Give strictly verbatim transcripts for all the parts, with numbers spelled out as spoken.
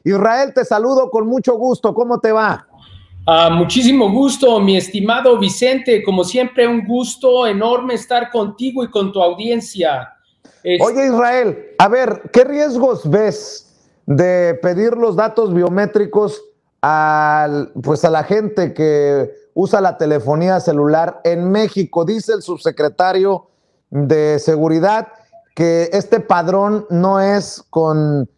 Israel, te saludo con mucho gusto. ¿Cómo te va? Uh, muchísimo gusto, mi estimado Vicente. Como siempre, un gusto enorme estar contigo y con tu audiencia. Este... Oye, Israel, a ver, ¿qué riesgos ves de pedir los datos biométricos al, pues a la gente que usa la telefonía celular en México? Dice el subsecretario de Seguridad que este padrón no es con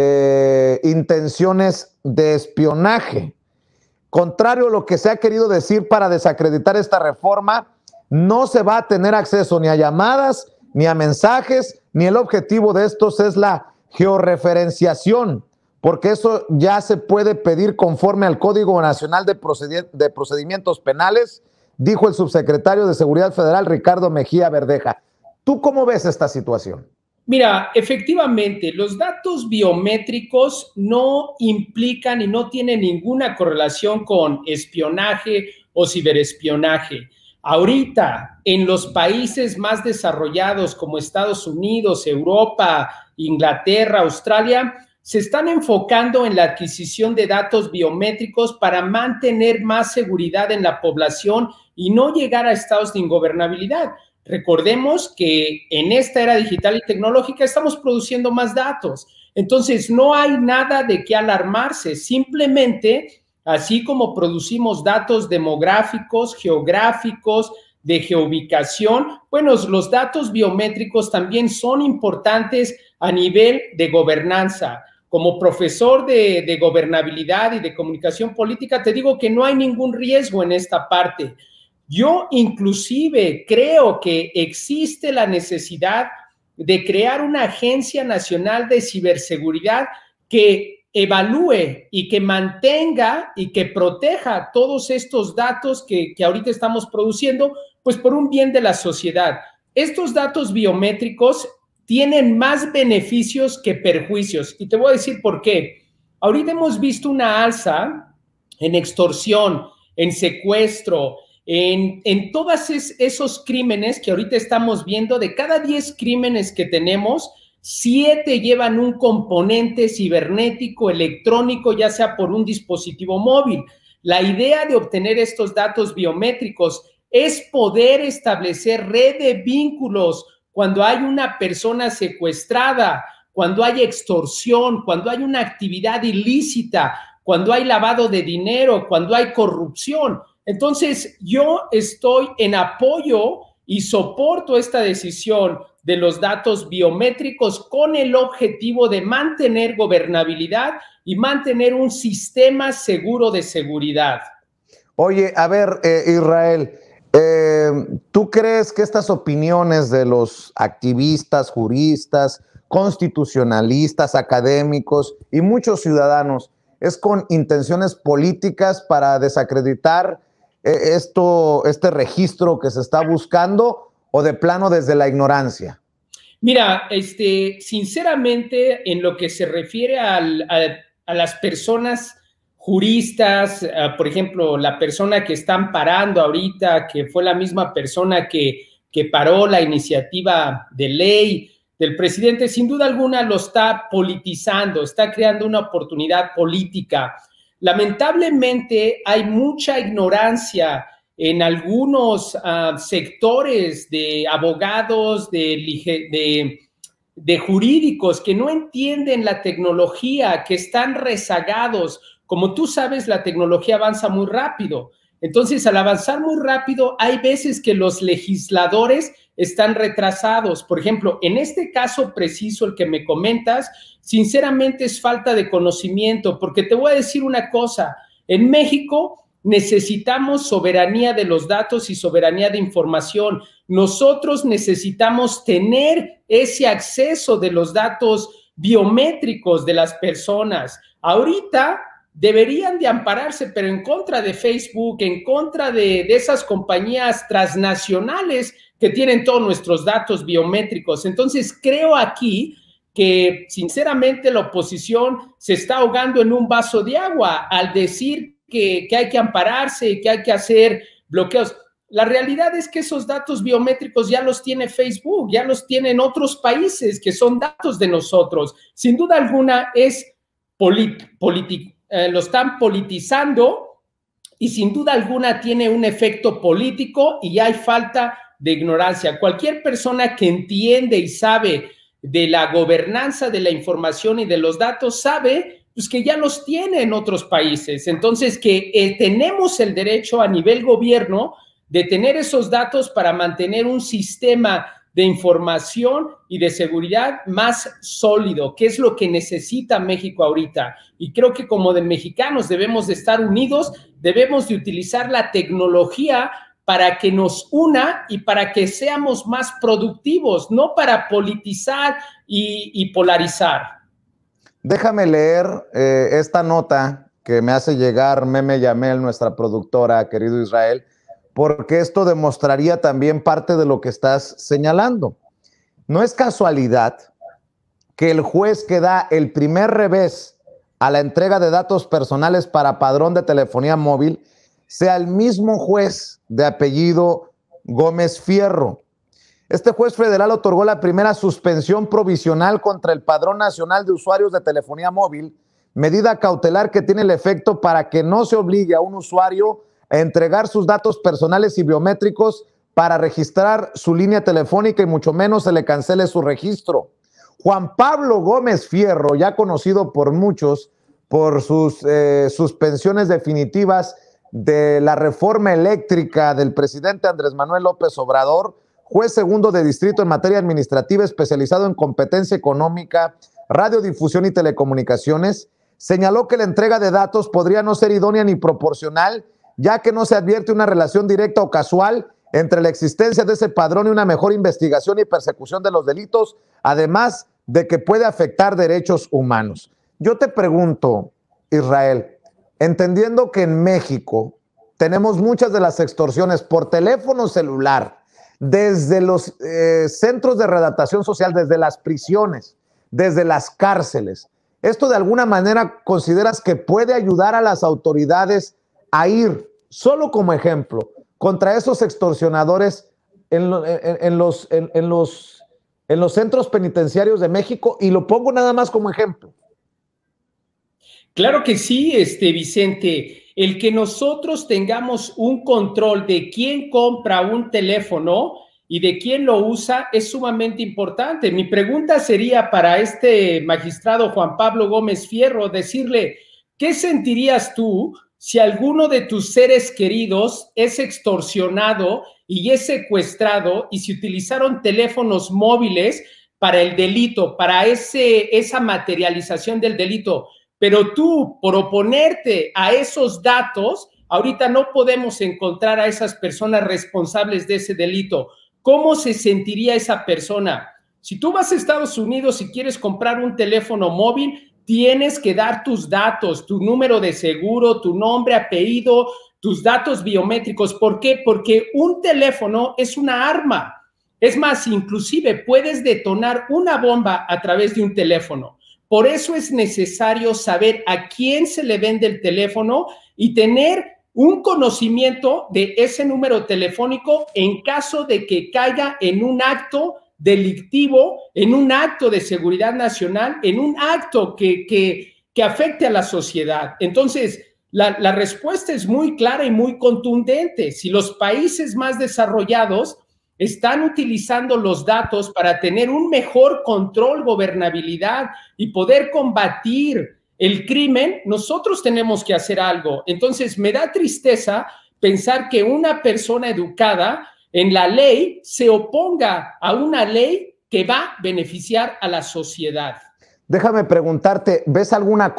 eh, intenciones de espionaje. Contrario a lo que se ha querido decir para desacreditar esta reforma, no se va a tener acceso ni a llamadas, ni a mensajes, ni el objetivo de estos es la georreferenciación, porque eso ya se puede pedir conforme al Código Nacional de, Procedi- de Procedimientos Penales, dijo el subsecretario de Seguridad Federal, Ricardo Mejía Verdeja. ¿Tú cómo ves esta situación? Mira, efectivamente, los datos biométricos no implican y no tienen ninguna correlación con espionaje o ciberespionaje. Ahorita, en los países más desarrollados como Estados Unidos, Europa, Inglaterra, Australia, se están enfocando en la adquisición de datos biométricos para mantener más seguridad en la población y no llegar a estados de ingobernabilidad. Recordemos que en esta era digital y tecnológica estamos produciendo más datos. Entonces, no hay nada de qué alarmarse. Simplemente, así como producimos datos demográficos, geográficos, de geoubicación, bueno, los datos biométricos también son importantes a nivel de gobernanza. Como profesor de, de gobernabilidad y de comunicación política, te digo que no hay ningún riesgo en esta parte. Yo inclusive creo que existe la necesidad de crear una agencia nacional de ciberseguridad que evalúe y que mantenga y que proteja todos estos datos que, que ahorita estamos produciendo, pues por un bien de la sociedad. Estos datos biométricos tienen más beneficios que perjuicios y te voy a decir por qué. Ahorita hemos visto una alza en extorsión, en secuestro, En, en todos es, esos crímenes que ahorita estamos viendo, de cada diez crímenes que tenemos, siete llevan un componente cibernético, electrónico, ya sea por un dispositivo móvil. La idea de obtener estos datos biométricos es poder establecer red de vínculos cuando hay una persona secuestrada, cuando hay extorsión, cuando hay una actividad ilícita, cuando hay lavado de dinero, cuando hay corrupción. Entonces, yo estoy en apoyo y soporto esta decisión de los datos biométricos con el objetivo de mantener gobernabilidad y mantener un sistema seguro de seguridad. Oye, a ver, eh, Israel, eh, ¿tú crees que estas opiniones de los activistas, juristas, constitucionalistas, académicos y muchos ciudadanos es con intenciones políticas para desacreditar esto, este registro que se está buscando o de plano desde la ignorancia? Mira, este, sinceramente, en lo que se refiere al, a, a las personas juristas, uh, por ejemplo, la persona que están parando ahorita, que fue la misma persona que, que paró la iniciativa de ley del presidente, sin duda alguna lo está politizando, está creando una oportunidad política. Lamentablemente hay mucha ignorancia en algunos uh, sectores de abogados, de, de, de jurídicos que no entienden la tecnología, que están rezagados. Como tú sabes, la tecnología avanza muy rápido. Entonces, al avanzar muy rápido, hay veces que los legisladores están retrasados. Por ejemplo, en este caso preciso, el que me comentas, sinceramente es falta de conocimiento, porque te voy a decir una cosa, en México necesitamos soberanía de los datos y soberanía de información. Nosotros necesitamos tener ese acceso de los datos biométricos de las personas. Ahorita deberían de ampararse, pero en contra de Facebook, en contra de, de esas compañías transnacionales que tienen todos nuestros datos biométricos. Entonces, creo aquí que, sinceramente, la oposición se está ahogando en un vaso de agua al decir que, que hay que ampararse, que hay que hacer bloqueos. La realidad es que esos datos biométricos ya los tiene Facebook, ya los tienen otros países que son datos de nosotros. Sin duda alguna, es polit, politi, eh, lo están politizando y sin duda alguna tiene un efecto político y hay falta de ignorancia. Cualquier persona que entiende y sabe de la gobernanza de la información y de los datos sabe pues, que ya los tiene en otros países. Entonces, que eh, tenemos el derecho a nivel gobierno de tener esos datos para mantener un sistema de información y de seguridad más sólido, que es lo que necesita México ahorita. Y creo que como de mexicanos debemos de estar unidos, debemos de utilizar la tecnología para que nos una y para que seamos más productivos, no para politizar y, y polarizar. Déjame leer eh, esta nota que me hace llegar Meme Yamel, nuestra productora, querido Israel, porque esto demostraría también parte de lo que estás señalando. No es casualidad que el juez que da el primer revés a la entrega de datos personales para padrón de telefonía móvil sea el mismo juez de apellido Gómez Fierro. Este juez federal otorgó la primera suspensión provisional contra el Padrón Nacional de Usuarios de Telefonía Móvil, medida cautelar que tiene el efecto para que no se obligue a un usuario a entregar sus datos personales y biométricos para registrar su línea telefónica y mucho menos se le cancele su registro. Juan Pablo Gómez Fierro, ya conocido por muchos por sus eh, suspensiones definitivas de la reforma eléctrica del presidente Andrés Manuel López Obrador, juez segundo de distrito en materia administrativa especializado en competencia económica, radiodifusión y telecomunicaciones, señaló que la entrega de datos podría no ser idónea ni proporcional, ya que no se advierte una relación directa o casual entre la existencia de ese padrón y una mejor investigación y persecución de los delitos, además de que puede afectar derechos humanos. Yo te pregunto, Israel, entendiendo que en México tenemos muchas de las extorsiones por teléfono celular, desde los eh, centros de redactación social, desde las prisiones, desde las cárceles, ¿esto de alguna manera consideras que puede ayudar a las autoridades a ir, solo como ejemplo, contra esos extorsionadores en, en, en, los, en, en, los, en los centros penitenciarios de México? Y lo pongo nada más como ejemplo. Claro que sí, este, Vicente. El que nosotros tengamos un control de quién compra un teléfono y de quién lo usa es sumamente importante. Mi pregunta sería para este magistrado Juan Pablo Gómez Fierro, decirle, ¿qué sentirías tú si alguno de tus seres queridos es extorsionado y es secuestrado y se utilizaron teléfonos móviles para el delito, para ese, esa materialización del delito? Pero tú, por oponerte a esos datos, ahorita no podemos encontrar a esas personas responsables de ese delito. ¿Cómo se sentiría esa persona? Si tú vas a Estados Unidos y quieres comprar un teléfono móvil, tienes que dar tus datos, tu número de seguro, tu nombre, apellido, tus datos biométricos. ¿Por qué? Porque un teléfono es una arma. Es más, inclusive puedes detonar una bomba a través de un teléfono. Por eso es necesario saber a quién se le vende el teléfono y tener un conocimiento de ese número telefónico en caso de que caiga en un acto delictivo, en un acto de seguridad nacional, en un acto que, que, que afecte a la sociedad. Entonces, la, la respuesta es muy clara y muy contundente. Si los países más desarrollados están utilizando los datos para tener un mejor control, gobernabilidad y poder combatir el crimen, nosotros tenemos que hacer algo. Entonces, me da tristeza pensar que una persona educada en la ley se oponga a una ley que va a beneficiar a la sociedad. Déjame preguntarte, ¿ves alguna,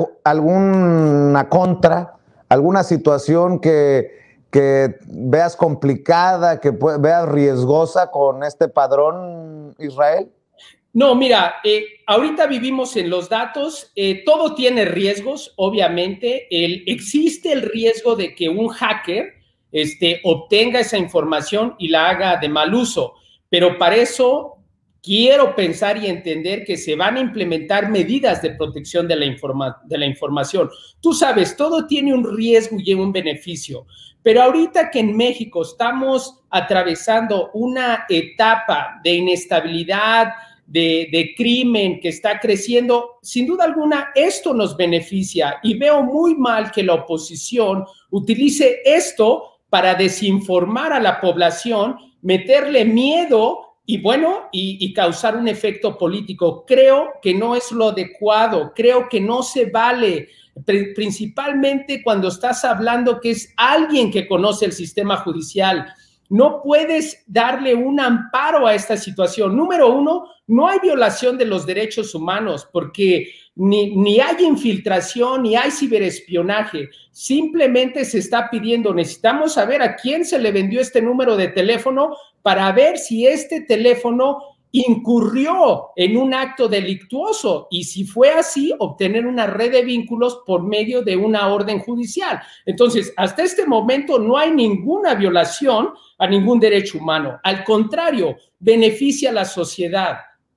alguna contra, alguna situación que, que veas complicada, que veas riesgosa con este padrón, Israel? No, mira, eh, ahorita vivimos en los datos, eh, todo tiene riesgos, obviamente. El, existe el riesgo de que un hacker este, obtenga esa información y la haga de mal uso, pero para eso quiero pensar y entender que se van a implementar medidas de protección de la, informa de la información. Tú sabes, todo tiene un riesgo y un beneficio, pero ahorita que en México estamos atravesando una etapa de inestabilidad, de, de crimen que está creciendo, sin duda alguna esto nos beneficia y veo muy mal que la oposición utilice esto para desinformar a la población, meterle miedo y bueno, y, y causar un efecto político. Creo que no es lo adecuado, creo que no se vale, principalmente cuando estás hablando que es alguien que conoce el sistema judicial. No puedes darle un amparo a esta situación. Número uno, no hay violación de los derechos humanos porque ni, ni hay infiltración, ni hay ciberespionaje. Simplemente se está pidiendo, necesitamos saber a quién se le vendió este número de teléfono para ver si este teléfono incurrió en un acto delictuoso y si fue así, obtener una red de vínculos por medio de una orden judicial. Entonces, hasta este momento no hay ninguna violación a ningún derecho humano. Al contrario, beneficia a la sociedad.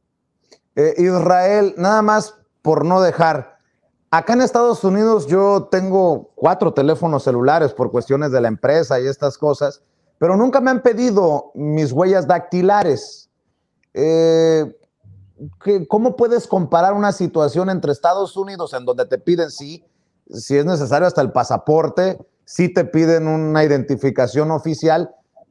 Eh, Israel, nada más por no dejar, acá en Estados Unidos yo tengo cuatro teléfonos celulares por cuestiones de la empresa y estas cosas, pero nunca me han pedido mis huellas dactilares. Eh, ¿Cómo puedes comparar una situación entre Estados Unidos en donde te piden, sí, si es necesario hasta el pasaporte, sí te piden una identificación oficial,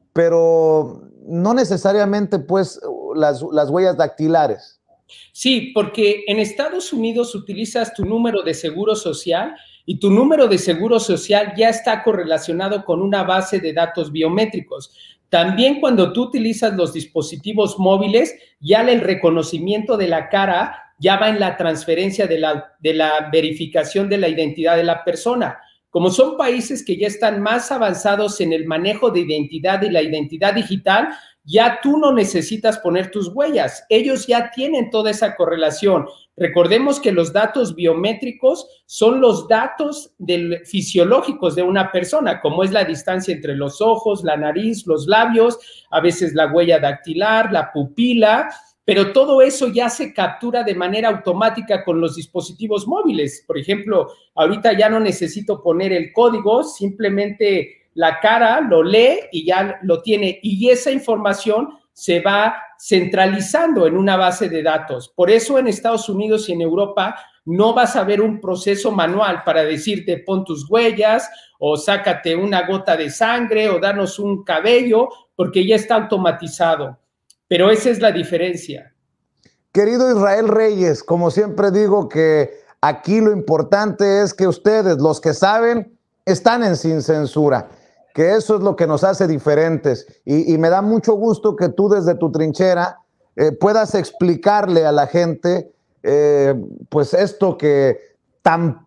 pero no necesariamente pues las, las huellas dactilares? Sí, porque en Estados Unidos utilizas tu número de seguro social y tu número de seguro social ya está correlacionado con una base de datos biométricos. También cuando tú utilizas los dispositivos móviles, ya el reconocimiento de la cara ya va en la transferencia de la, de la verificación de la identidad de la persona. Como son países que ya están más avanzados en el manejo de identidad y la identidad digital, ya tú no necesitas poner tus huellas. Ellos ya tienen toda esa correlación. Recordemos que los datos biométricos son los datos del, fisiológicos de una persona, como es la distancia entre los ojos, la nariz, los labios, a veces la huella dactilar, la pupila, pero todo eso ya se captura de manera automática con los dispositivos móviles. Por ejemplo, ahorita ya no necesito poner el código, simplemente la cara lo lee y ya lo tiene, y esa información se va centralizando en una base de datos. Por eso en Estados Unidos y en Europa no vas a ver un proceso manual para decirte pon tus huellas o sácate una gota de sangre o danos un cabello, porque ya está automatizado. Pero esa es la diferencia. Querido Israel Reyes, como siempre digo que aquí lo importante es que ustedes, los que saben, están en Sin Censura, que eso es lo que nos hace diferentes. Y, y me da mucho gusto que tú desde tu trinchera eh, puedas explicarle a la gente eh, pues esto que tan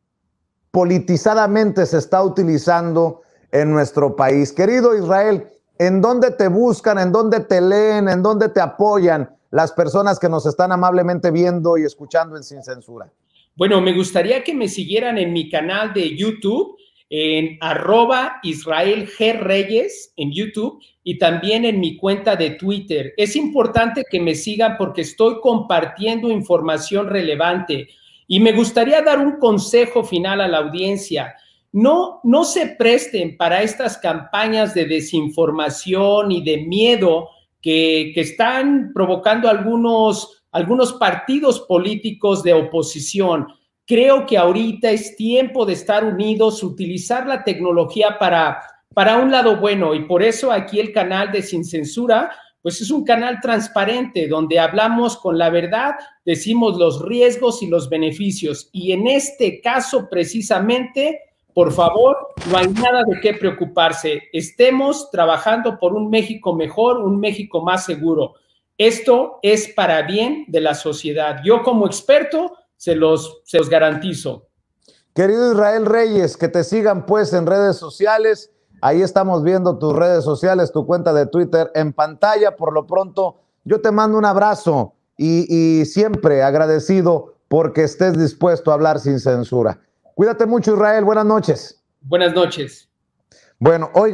politizadamente se está utilizando en nuestro país. Querido Israel, ¿en dónde te buscan, en dónde te leen, en dónde te apoyan las personas que nos están amablemente viendo y escuchando en Sin Censura? Bueno, me gustaría que me siguieran en mi canal de YouTube, en arroba Israel G. Reyes en YouTube y también en mi cuenta de Twitter. Es importante que me sigan porque estoy compartiendo información relevante y me gustaría dar un consejo final a la audiencia. No, no se presten para estas campañas de desinformación y de miedo que, que están provocando algunos, algunos partidos políticos de oposición. Creo que ahorita es tiempo de estar unidos, utilizar la tecnología para, para un lado bueno, y por eso aquí el canal de Sin Censura, pues es un canal transparente donde hablamos con la verdad, decimos los riesgos y los beneficios, y en este caso precisamente, por favor, no hay nada de qué preocuparse. Estemos trabajando por un México mejor, un México más seguro. Esto es para bien de la sociedad. Yo como experto Se los, se los garantizo. Querido Israel Reyes, que te sigan pues en redes sociales. Ahí estamos viendo tus redes sociales, tu cuenta de Twitter en pantalla. Por lo pronto, yo te mando un abrazo y, y siempre agradecido porque estés dispuesto a hablar sin censura. Cuídate mucho, Israel. Buenas noches. Buenas noches. Bueno, hoy